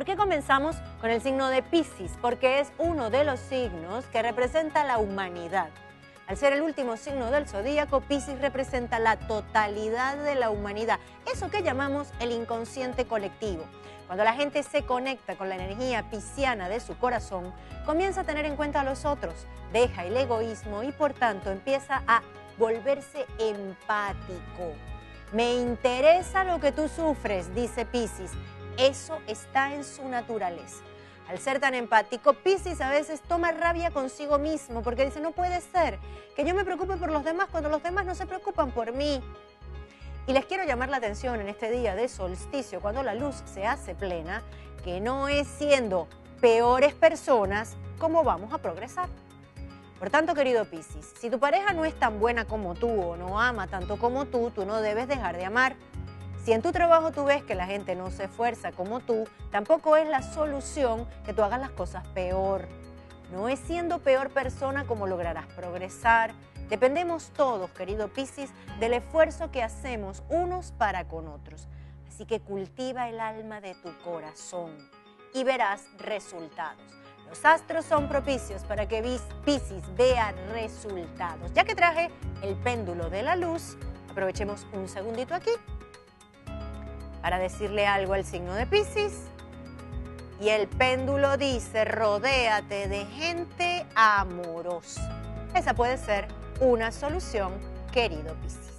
¿Por qué comenzamos con el signo de Piscis? Porque es uno de los signos que representa la humanidad. Al ser el último signo del zodíaco, Piscis representa la totalidad de la humanidad, eso que llamamos el inconsciente colectivo. Cuando la gente se conecta con la energía pisciana de su corazón, comienza a tener en cuenta a los otros, deja el egoísmo y por tanto empieza a volverse empático. Me interesa lo que tú sufres, dice Piscis. Eso está en su naturaleza. Al ser tan empático, Piscis a veces toma rabia consigo mismo porque dice, no puede ser que yo me preocupe por los demás cuando los demás no se preocupan por mí. Y les quiero llamar la atención en este día de solsticio, cuando la luz se hace plena, que no es siendo peores personas como vamos a progresar. Por tanto, querido Piscis, si tu pareja no es tan buena como tú o no ama tanto como tú no debes dejar de amar. Si en tu trabajo tú ves que la gente no se esfuerza como tú, tampoco es la solución que tú hagas las cosas peor. No es siendo peor persona como lograrás progresar. Dependemos todos, querido Piscis, del esfuerzo que hacemos unos para con otros. Así que cultiva el alma de tu corazón y verás resultados. Los astros son propicios para que Piscis vea resultados. Ya que traje el péndulo de la luz, aprovechemos un segundito aquí para decirle algo al signo de Piscis. Y el péndulo dice, rodéate de gente amorosa. Esa puede ser una solución, querido Piscis.